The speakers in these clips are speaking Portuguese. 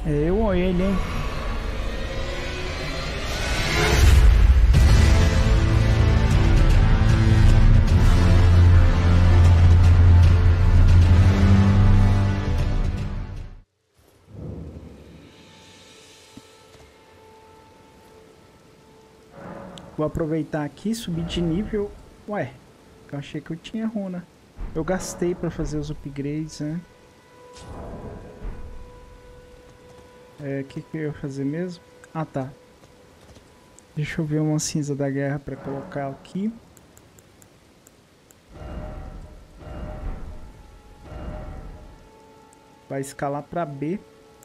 É eu ou ele, hein? Vou aproveitar aqui e subir de nível. Ué, eu achei que eu tinha runa. Eu gastei pra fazer os upgrades, né? O que eu ia fazer mesmo? Ah, tá. Deixa eu ver uma cinza da guerra pra colocar aqui. Vai escalar pra B.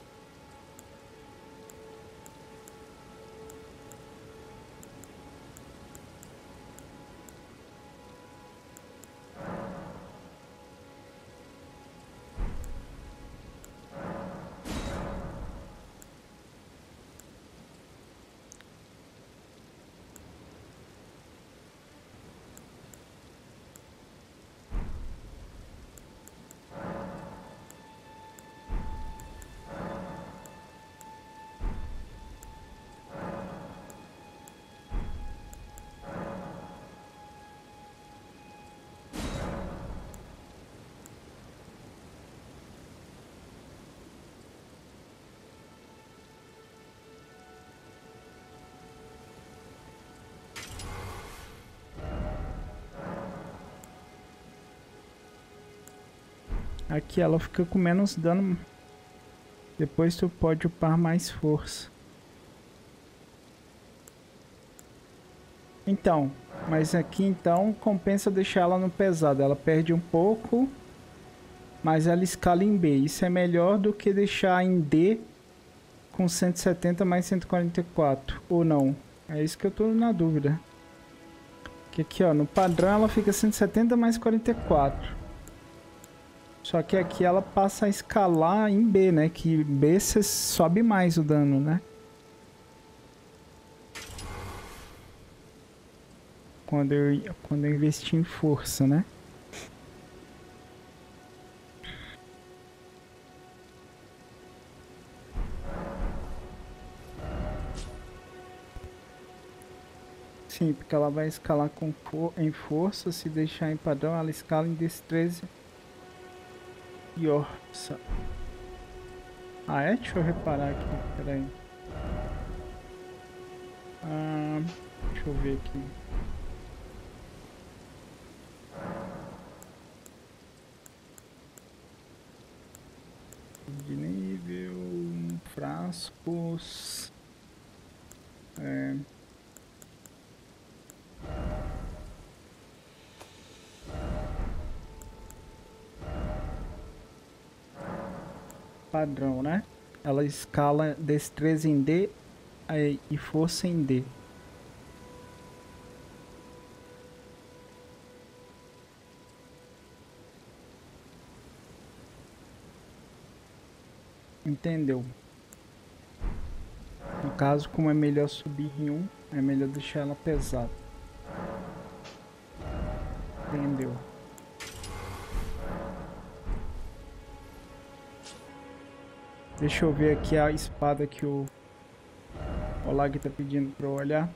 Aqui ela fica com menos dano. Depois tu pode upar mais força. Então, mas aqui então compensa deixar ela no pesado. Ela perde um pouco, mas ela escala em B. Isso é melhor do que deixar em D com 170 mais 144. Ou não? É isso que eu tô na dúvida. Que aqui, ó, no padrão ela fica 170 mais 44. Só que aqui ela passa a escalar em B, né? Que B você sobe mais o dano, né? Quando eu investi em força, né? Sim, porque ela vai escalar em força. Se deixar em padrão, ela escala em destreza e orça. Ah, é? Deixa eu reparar aqui. Pera aí. Deixa eu ver aqui. De nível, frascos, padrão, né? Ela escala destreza em D e força em D. Entendeu? No caso, como é melhor subir em um, é melhor deixar ela pesada. Entendeu? Deixa eu ver aqui a espada que o Olag tá pedindo pra eu olhar.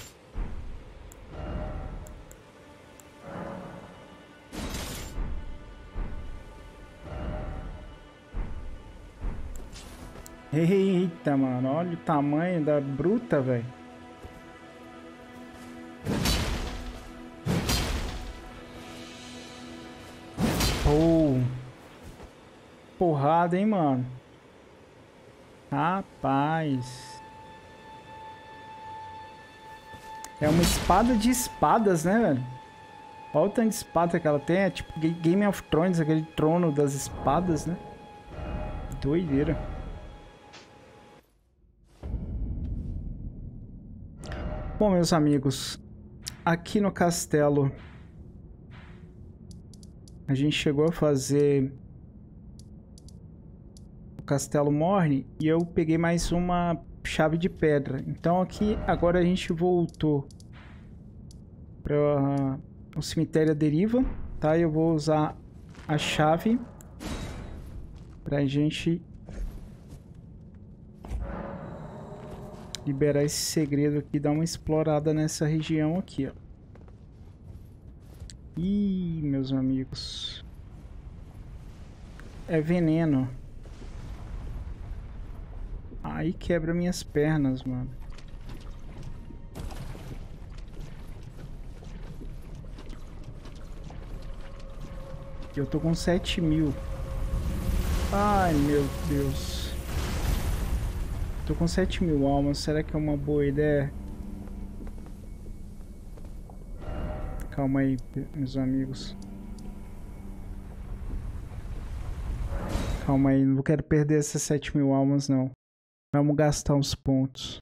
Eita, mano, olha o tamanho da bruta, velho. Oh, porrada, hein, mano. Rapaz. É uma espada de espadas, né, velho? Olha o tanto de espada que ela tem. É tipo Game of Thrones, aquele trono das espadas, né? Doideira. Bom, meus amigos, aqui no castelo a gente chegou a fazer o Castelo Morne e eu peguei mais uma chave de pedra. Então aqui agora a gente voltou para o cemitério à deriva, tá? Eu vou usar a chave pra gente liberar esse segredo aqui, dar uma explorada nessa região aqui, ó. Ih, meus amigos. É veneno. Aí quebra minhas pernas, mano. Eu tô com 7.000. Ai, meu Deus. Tô com 7.000 almas. Será que é uma boa ideia? Calma aí, meus amigos. Calma aí, não quero perder essas 7.000 almas, não. Vamos gastar uns pontos.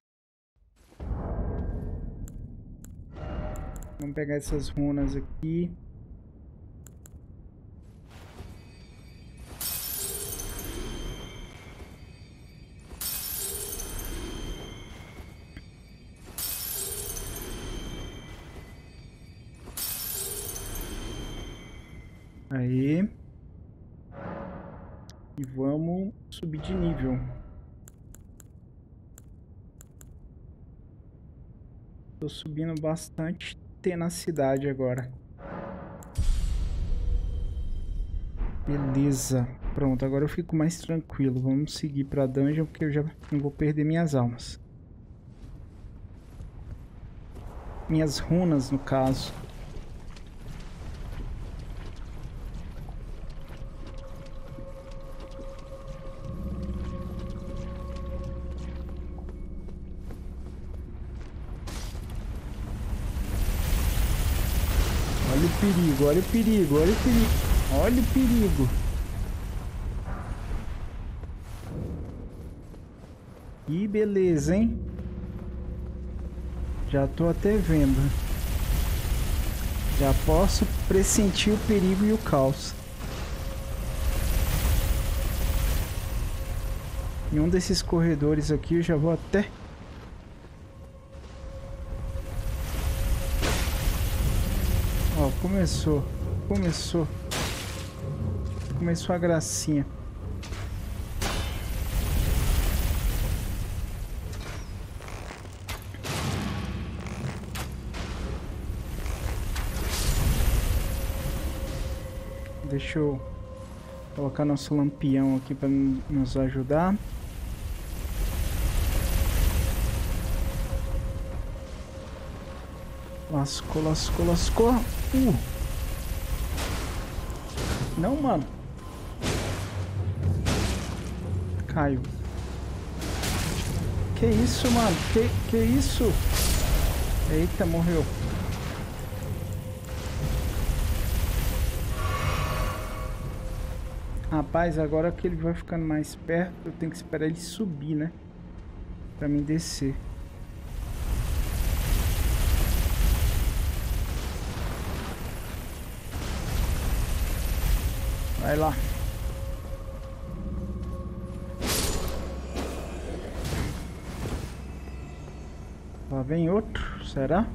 Vamos pegar essas runas aqui. Aí. E vamos subir de nível. Tô subindo bastante tenacidade agora. Beleza. Pronto, agora eu fico mais tranquilo. Vamos seguir pra dungeon, porque eu já não vou perder minhas almas. Minhas runas, no caso. Olha o perigo, olha o perigo, olha o perigo. Olha o perigo. Que beleza, hein? Já tô até vendo. Já posso pressentir o perigo e o caos. Em um desses corredores aqui eu já vou até... Ó, começou a gracinha. Deixa eu colocar nosso lampião aqui para nos ajudar. Lascou, lascou, lascou. Não, mano. Caiu. Que isso, mano? Que isso? Eita, morreu. Rapaz, agora que ele vai ficando mais perto, eu tenho que esperar ele subir, né? Pra mim descer. Vai lá. Lá vem outro, será?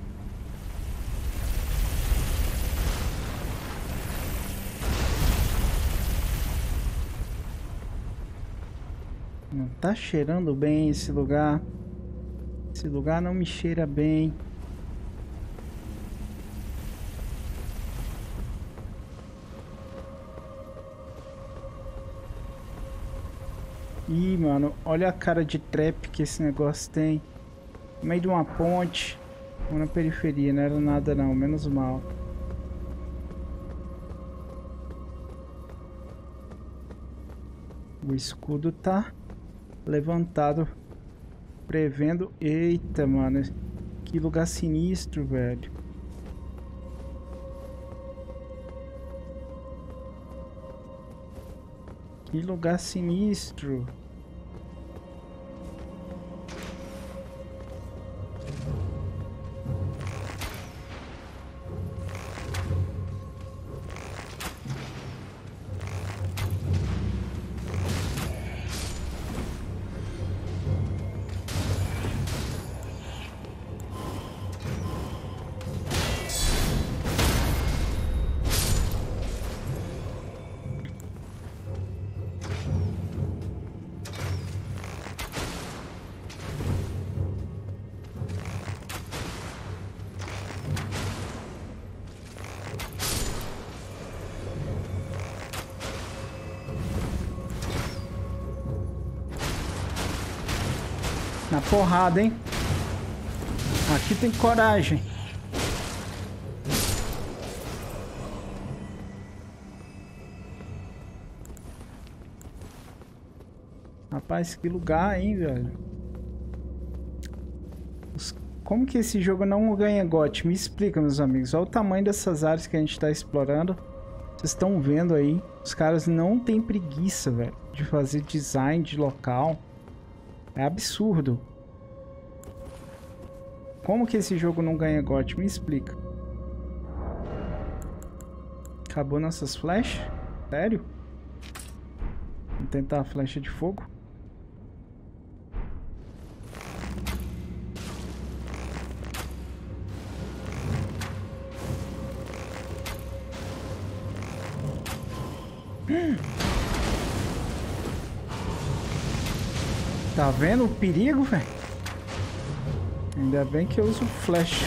Não tá cheirando bem esse lugar. Esse lugar não me cheira bem. Ih, mano, olha a cara de trap que esse negócio tem. No meio de uma ponte. Ou na periferia, não era nada não, menos mal. O escudo tá levantado, prevendo... Eita, mano, que lugar sinistro, velho. Que lugar sinistro. Na porrada, hein? Aqui tem coragem. Rapaz, que lugar, hein, velho? Como que esse jogo não ganha GOT? Me explica, meus amigos. Olha o tamanho dessas áreas que a gente tá explorando. Vocês estão vendo aí. Os caras não têm preguiça, velho, de fazer design de local. É absurdo. Como que esse jogo não ganha GOT? Me explica. Acabou nossas flechas? Sério? Vamos tentar a flecha de fogo. Tá vendo o perigo, velho? Ainda bem que eu uso flecha.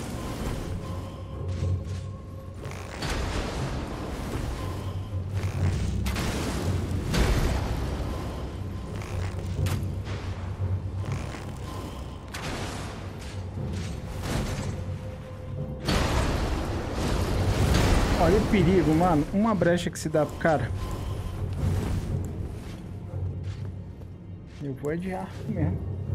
Olha o perigo, mano. Uma brecha que se dá pro cara. Eu vou de arco mesmo.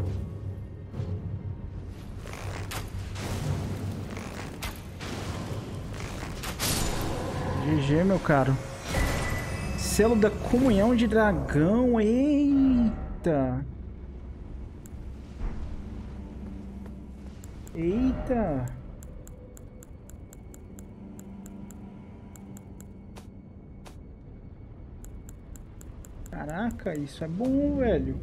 GG, meu caro. Selo da comunhão de dragão. Eita. Eita. Caraca, isso é bom, velho.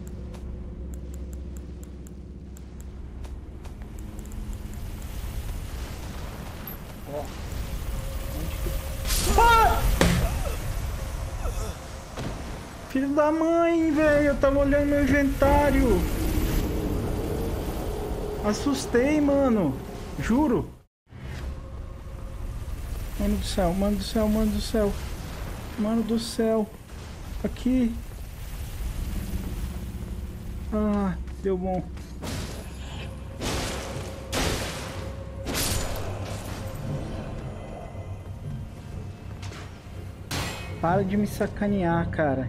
Ó. Ah! Filho da mãe, velho. Eu tava olhando meu inventário. Assustei, mano. Juro. Mano do céu, mano do céu, mano do céu. Mano do céu. Aqui. Ah, deu bom. Para de me sacanear, cara.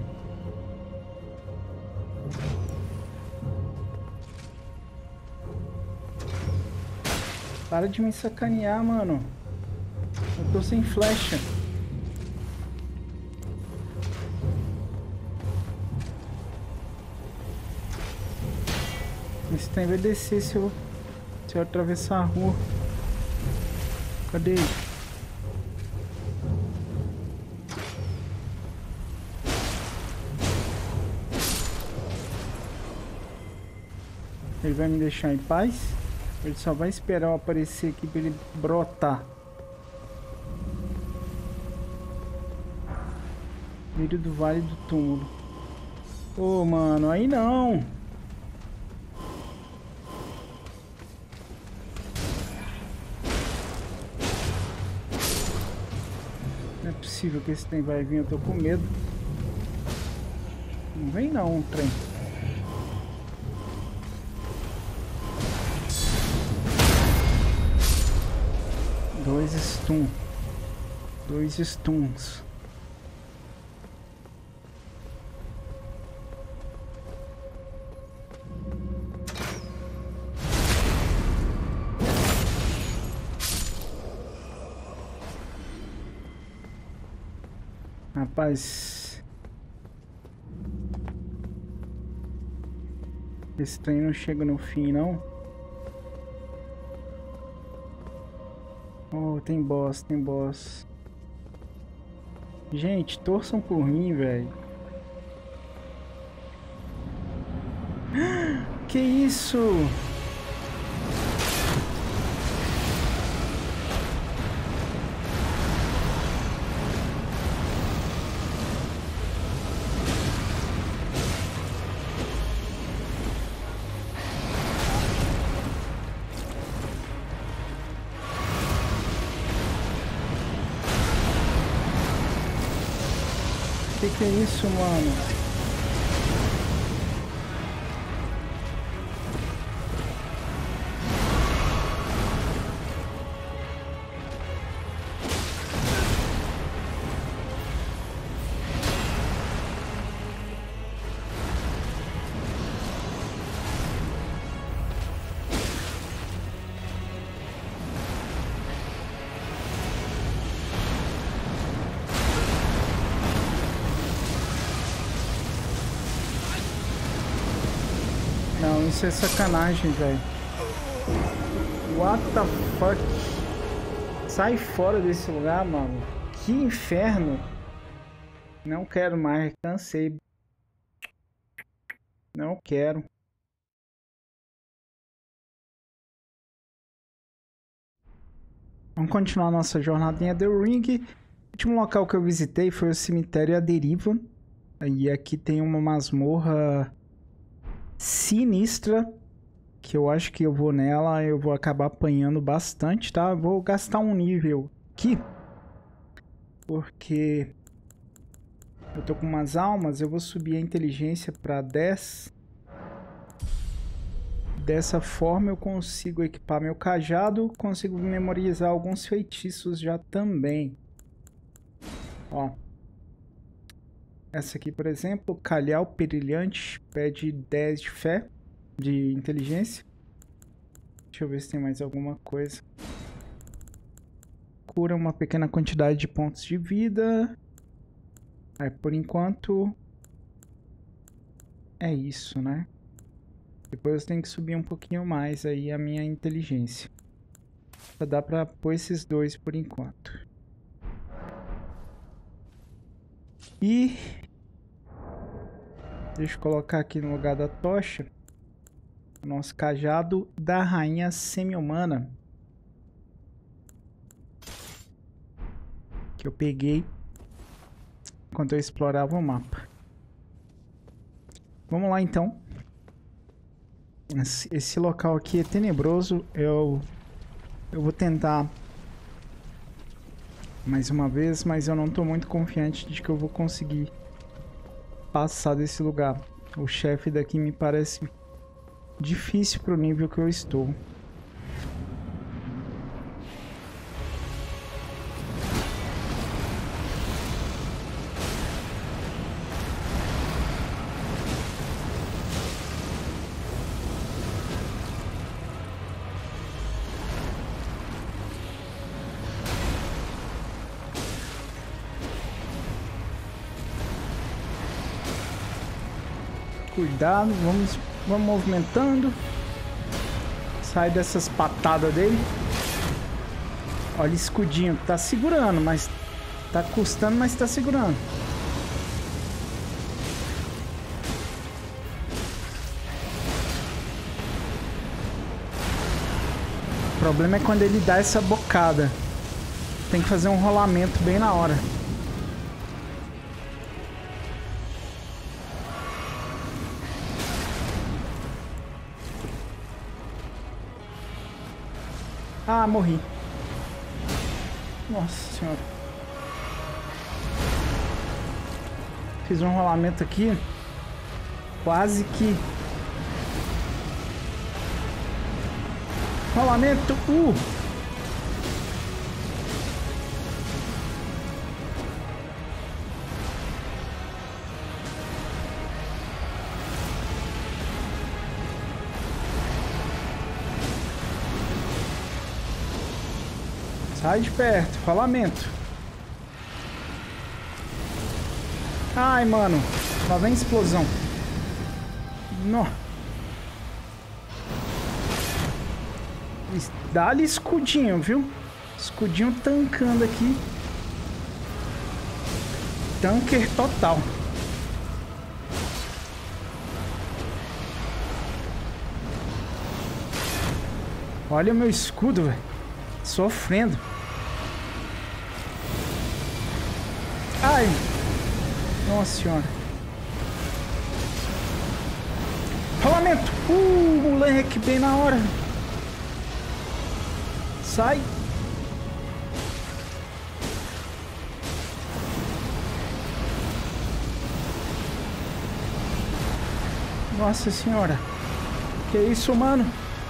Para de me sacanear, mano. Eu tô sem flecha. Esse trem vai descer se eu atravessar a rua. Cadê ele? Ele vai me deixar em paz? Ele só vai esperar eu aparecer aqui pra ele brotar. Lírio do Vale do Túmulo. Ô, mano, aí não! Não é possível que esse trem vai vir, eu tô com medo. Não vem não, trem. Dois stuns. Rapaz, esse trem não chega no fim, não. Oh, tem boss, tem boss. Gente, torçam por mim, velho. Que isso? Que é isso, mano? Não, isso é sacanagem, velho. What the fuck? Sai fora desse lugar, mano. Que inferno. Não quero mais, cansei. Não quero. Vamos continuar nossa jornada em Elden Ring. O último local que eu visitei foi o cemitério à deriva. E aqui tem uma masmorra sinistra, que eu acho que eu vou nela, eu vou acabar apanhando bastante, tá? Vou gastar um nível aqui, porque eu tô com umas almas, eu vou subir a inteligência para 10. Dessa forma eu consigo equipar meu cajado, consigo memorizar alguns feitiços já também. Ó. Essa aqui, por exemplo, Calhau Perilhante, pede 10 de fé, de inteligência. Deixa eu ver se tem mais alguma coisa. Cura uma pequena quantidade de pontos de vida. Por enquanto é isso, né? Depois eu tenho que subir um pouquinho mais aí a minha inteligência. Só dá pra pôr esses dois por enquanto. E deixa eu colocar aqui no lugar da tocha o nosso cajado da rainha semi-humana, que eu peguei enquanto eu explorava o mapa. Vamos lá então. Esse local aqui é tenebroso. Eu vou tentar mais uma vez, mas eu não estou muito confiante de que eu vou conseguir passar desse lugar. O chefe daqui me parece difícil para o nível que eu estou. Cuidado, vamos movimentando. Sai dessas patadas dele. Olha o escudinho, tá segurando, mas tá custando, mas tá segurando. O problema é quando ele dá essa bocada. Tem que fazer um rolamento bem na hora. Ah, morri. Nossa senhora. Fiz um rolamento aqui. Quase que... Rolamento. Sai de perto, rolamento. Ai, mano. Lá vem explosão. Nó. Dá-lhe escudinho, viu? Escudinho tancando aqui. Tanker total. Olha o meu escudo, velho. Sofrendo. Ai. Nossa senhora. Rolamento. Moleque, bem na hora. Sai. Nossa senhora. Que isso, mano?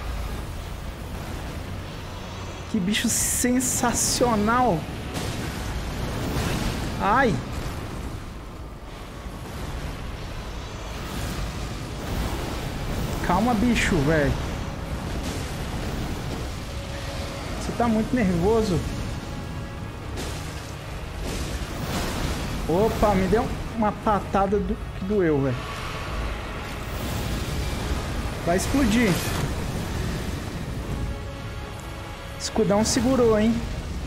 Que bicho sensacional. Ai. Calma, bicho, velho. Você tá muito nervoso. Opa, me deu uma patada que doeu, velho. Vai explodir. Escudão segurou, hein?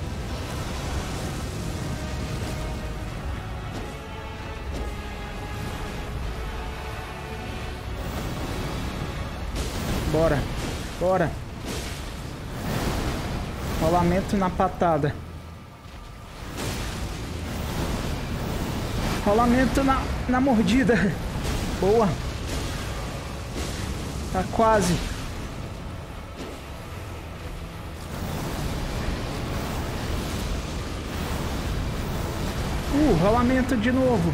Bora. Bora. Rolamento na patada. Rolamento na mordida. Boa. Tá quase. Rolamento de novo.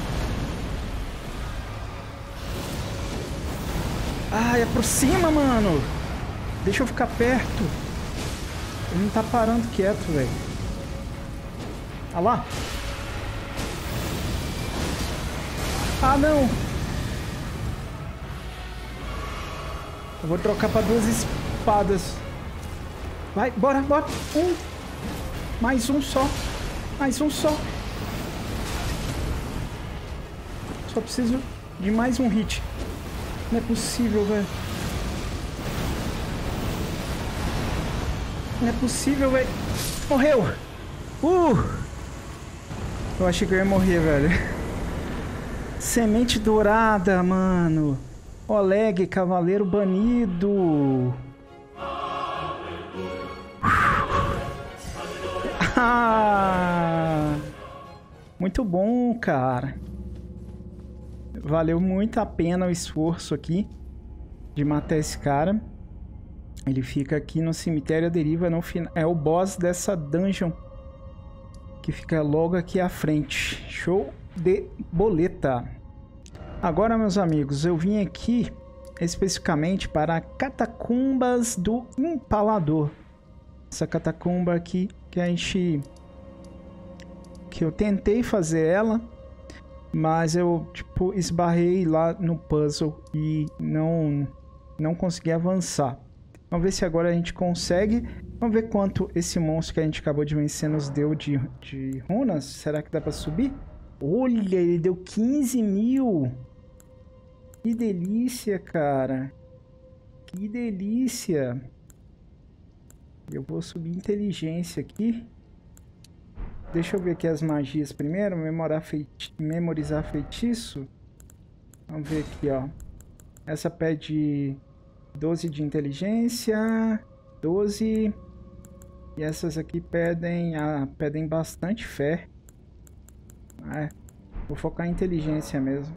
Ai, é por cima, mano. Deixa eu ficar perto. Ele não tá parando quieto, velho. Olha lá. Ah, não. Eu vou trocar pra 2 espadas. Vai, bora, bora. Mais um só. Mais um só. Só preciso de mais um hit. Não é possível, velho. Não é possível, velho. Morreu. Eu achei que eu ia morrer, velho. Semente dourada, mano. Oleg, cavaleiro banido. Muito bom, cara. Valeu muito a pena o esforço aqui de matar esse cara. Ele fica aqui no cemitério à deriva, no final. É o boss dessa dungeon que fica logo aqui à frente. Show de boleta. Agora, meus amigos, eu vim aqui especificamente para Catacumbas do Empalador. Essa catacumba aqui que eu tentei fazer ela, mas eu tipo esbarrei lá no puzzle e não consegui avançar. Vamos ver se agora a gente consegue. Vamos ver quanto esse monstro que a gente acabou de vencer nos deu de runas. Será que dá para subir? Olha, ele deu 15.000. Que delícia, cara. Que delícia. Eu vou subir inteligência aqui. Deixa eu ver aqui as magias primeiro. Memorizar feitiço. Vamos ver aqui, ó. Essa pede 12 de inteligência. 12. E essas aqui pedem bastante fé. Vou focar em inteligência mesmo.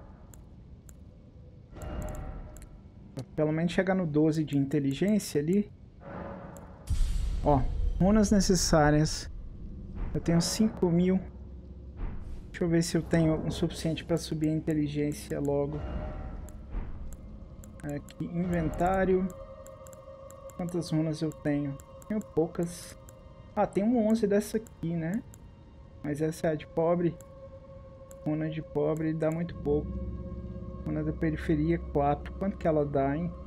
Pelo menos chegar no 12 de inteligência ali. Ó, runas necessárias. Eu tenho 5.000. Deixa eu ver se eu tenho o suficiente para subir a inteligência logo. Aqui, inventário. Quantas runas eu tenho? Tenho poucas. Ah, tem 11 dessa aqui, né? Mas essa é a de pobre. Runa de pobre dá muito pouco. Runa da periferia 4. Quanto que ela dá, hein?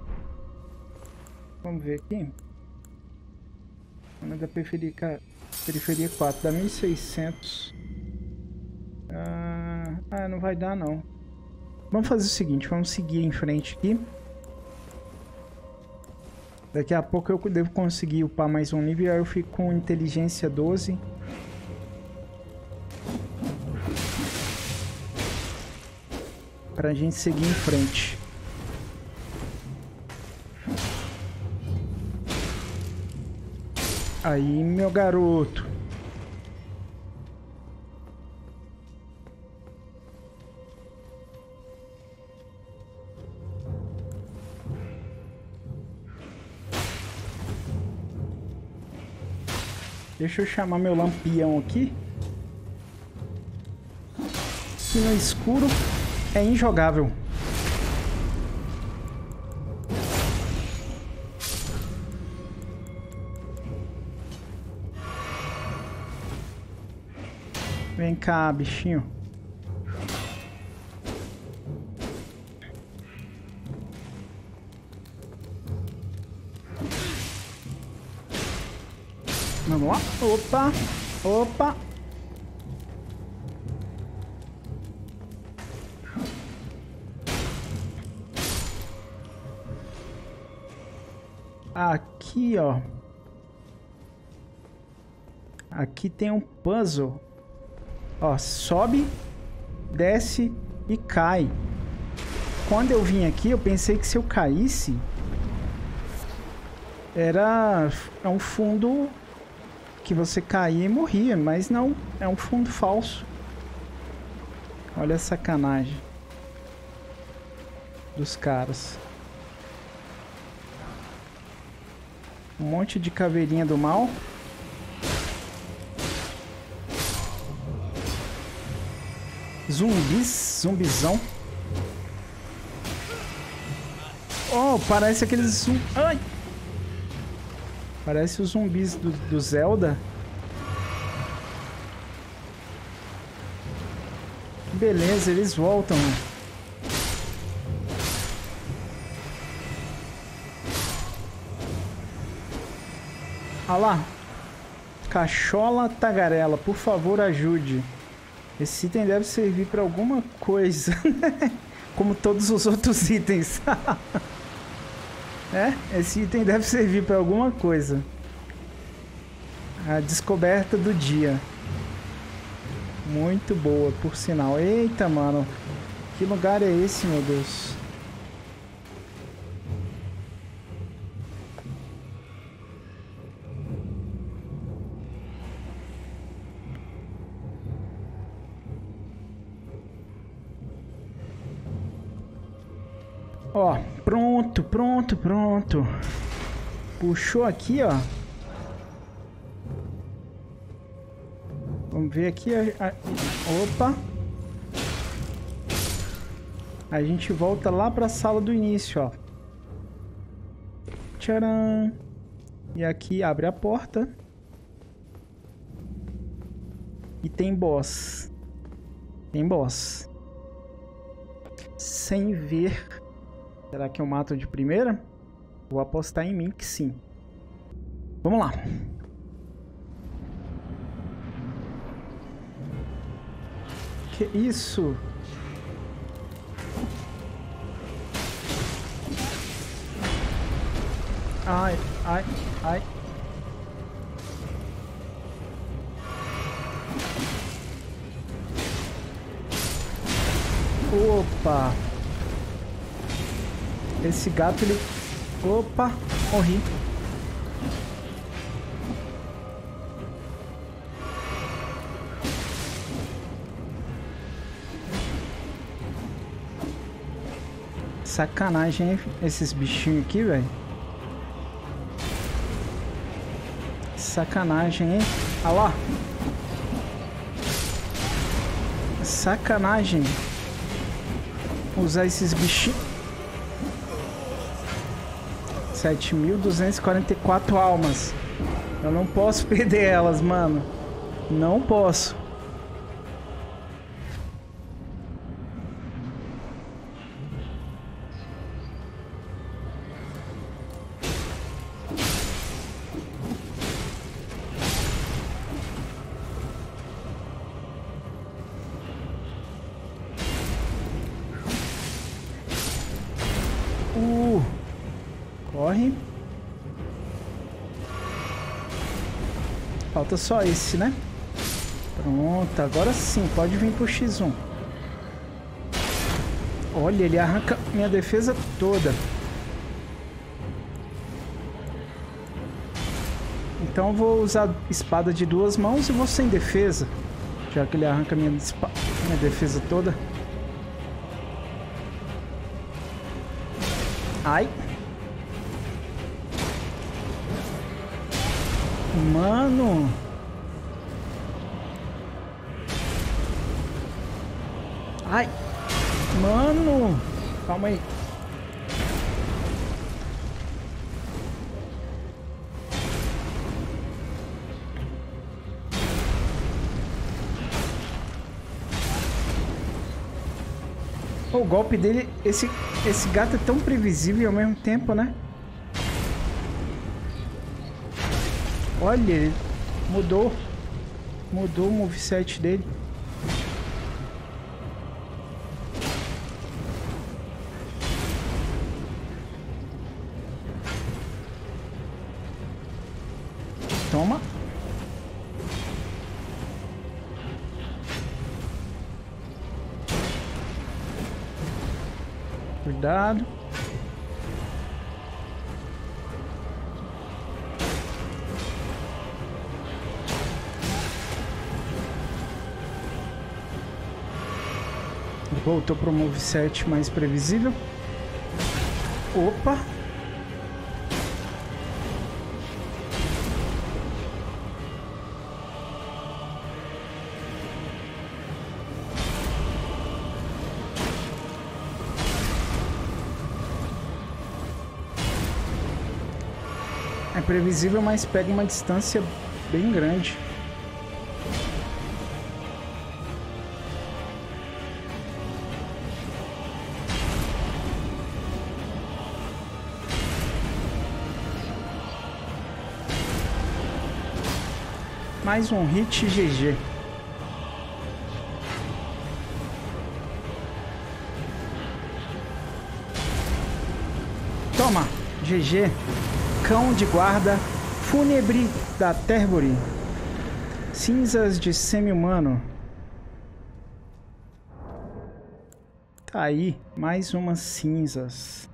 Vamos ver aqui. Runa da periferia 4 dá 1.600. Não vai dar não. Vamos fazer o seguinte, vamos seguir em frente aqui. Daqui a pouco eu devo conseguir upar mais um nível, aí eu fico com inteligência 12. Pra gente seguir em frente. Aí, meu garoto. Deixa eu chamar meu lampião aqui. Que no escuro é injogável. Vem cá, bichinho. Vamos lá. Opa. Opa. Aqui, ó. Aqui tem um puzzle. Ó, sobe, desce e cai. Quando eu vim aqui, eu pensei que se eu caísse... Era um fundo que você caía e morria, mas não. É um fundo falso. Olha a sacanagem dos caras. Um monte de caveirinha do mal. Zumbis, zumbizão. Oh, parece aqueles ai! Parece os zumbis do Zelda. Beleza, eles voltam. Olha lá. Cachola tagarela, por favor, ajude. Esse item deve servir para alguma coisa. Como todos os outros itens. Esse item deve servir para alguma coisa. A descoberta do dia. Muito boa, por sinal. Eita, mano. Que lugar é esse, meu Deus? Ó, pronto, pronto, pronto. Puxou aqui, ó. Vamos ver aqui. Opa. A gente volta lá pra sala do início, ó. Tcharam. E aqui abre a porta. E tem boss. Tem boss. Sem ver. Será que eu mato de primeira? Vou apostar em mim que sim. Vamos lá. Que isso? Ai, ai, ai. Opa. Esse gato, ele... Opa, morri. Sacanagem, hein? Esses bichinhos aqui, velho. Sacanagem, hein? Olha lá. Sacanagem. Usar esses bichinhos. 7.244 almas. Eu não posso perder elas, mano. Não posso. Corre. Falta só esse, né? Pronto, agora sim, pode vir pro X1. Olha, ele arranca minha defesa toda. Então eu vou usar espada de duas mãos e vou sem defesa. Já que ele arranca minha defesa toda. Ai. Mano. Ai. Mano. Calma aí. O golpe dele, esse gato é tão previsível ao mesmo tempo, né? Olha, ele mudou o moveset dele. Toma. Cuidado. Voltou para o moveset mais previsível. Opa! É previsível, mas pega uma distância bem grande. Mais um hit GG. Toma, GG. Cão de guarda fúnebre da Terbury. Cinzas de semi-humano. Tá aí, mais umas cinzas.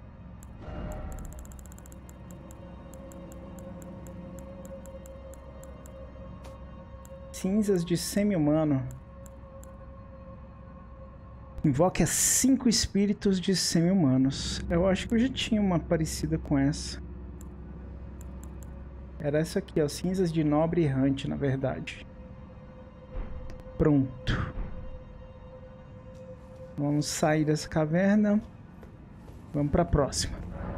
Cinzas de semi-humano. Invoque 5 espíritos de semi-humanos. Eu acho que eu já tinha uma parecida com essa. Era essa aqui, ó. Cinzas de nobre errante, na verdade. Pronto. Vamos sair dessa caverna. Vamos para a próxima.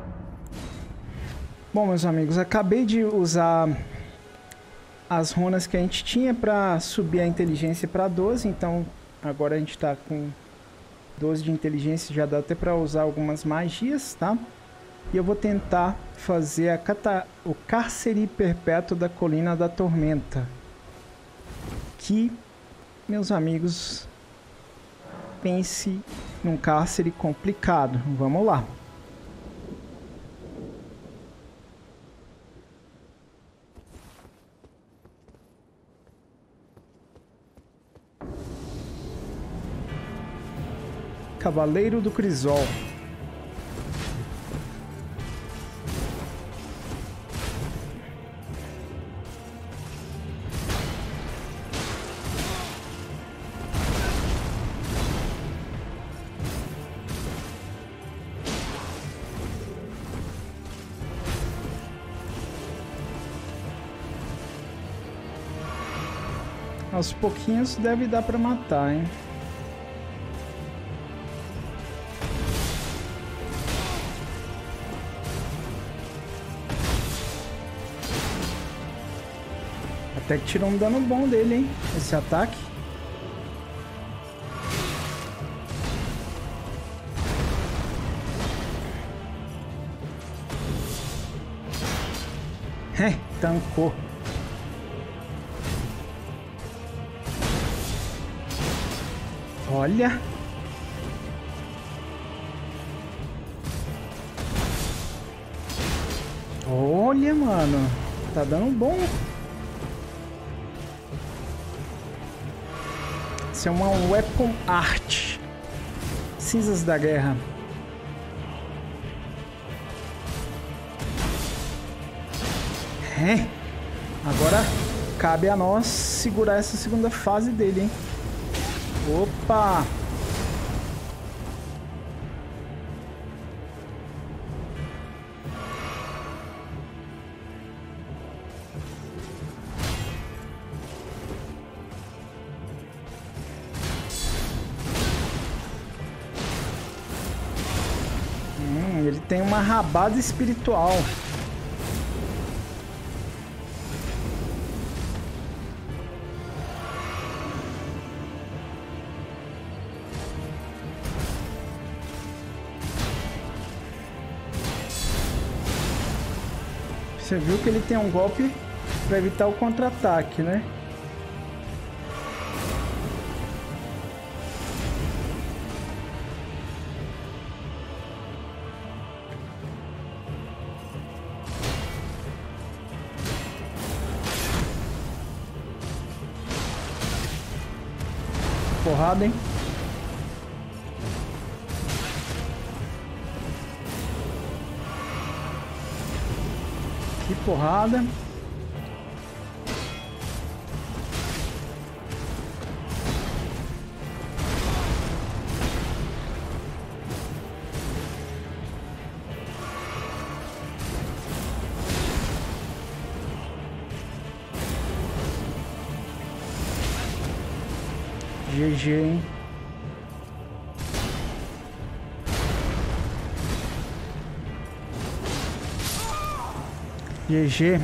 Bom, meus amigos, acabei de usar as runas que a gente tinha para subir a inteligência para 12. Então, agora a gente está com 12 de inteligência. Já dá até para usar algumas magias, tá? E eu vou tentar fazer o cárcere perpétuo da Colina da Tormenta. Que, meus amigos, pense num cárcere complicado. Vamos lá. Cavaleiro do Crisol. Aos pouquinhos deve dar pra matar, hein? Até que tirou um dano bom dele, hein? Esse ataque. Tancou. Olha. Olha, mano. Tá dando bom. Isso é uma Weapon Art. Cinzas da Guerra. Agora cabe a nós segurar essa segunda fase dele, hein? Opa! Ele tem uma rabada espiritual. Você viu que ele tem um golpe para evitar o contra-ataque, né? porrada, hein? Que porrada. GG, hein? GG.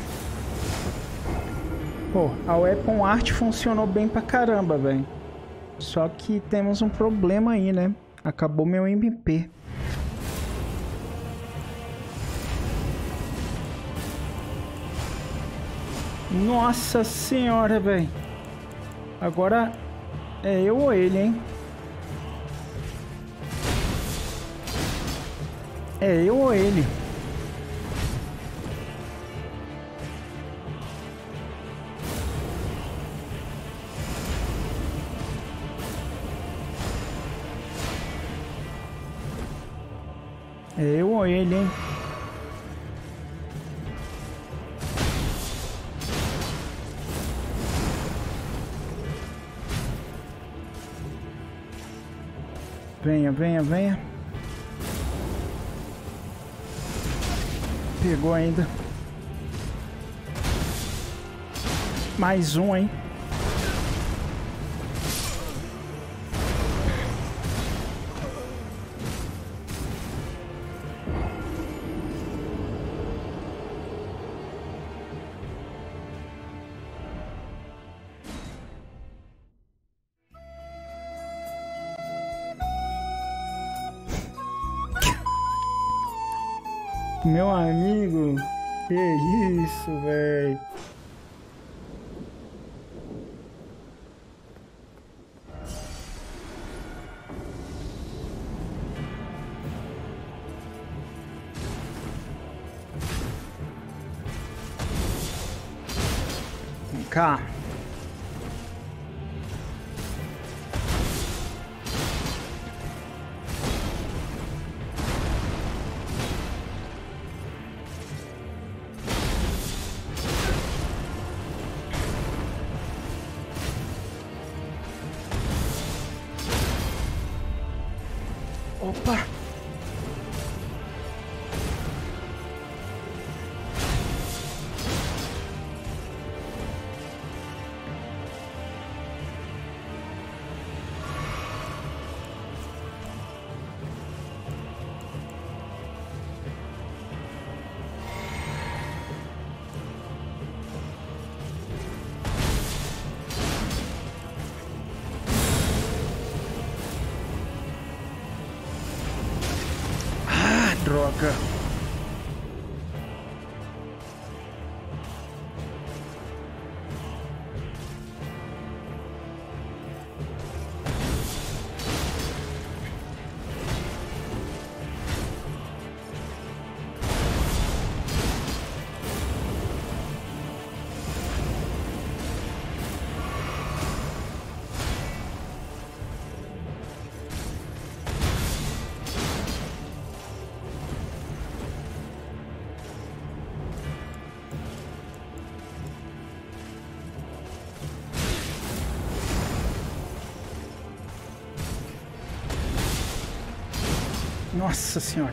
Pô, a Weapon Art funcionou bem pra caramba, velho. Só que temos um problema aí, né? Acabou meu MP. Nossa senhora, velho. Agora é eu ou ele, hein? É eu ou ele? É eu ou ele, hein? Venha, venha, venha. Pegou ainda. Mais um, hein? Meu amigo, que isso, velho? Vem cá. Opa! Droga. Nossa senhora.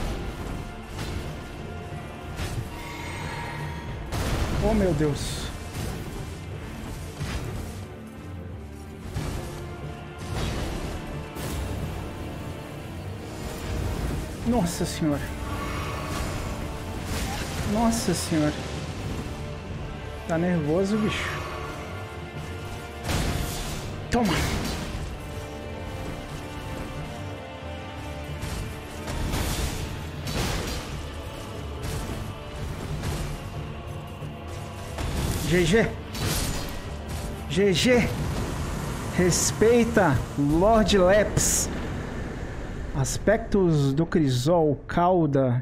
Oh, meu Deus. Nossa senhora. Nossa senhora. Tá nervoso, bicho. Toma. GG. GG. Respeita, Lord Leps. Aspectos do Crisol, cauda.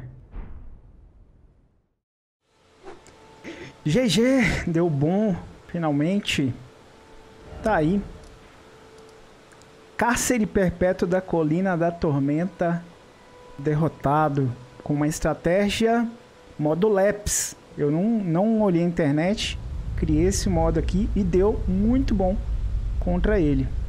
GG, deu bom, finalmente. Tá aí. Cárcere perpétuo da colina da tormenta derrotado. Com uma estratégia modo Laps. Eu não olhei a internet. Criei esse modo aqui e deu muito bom contra ele.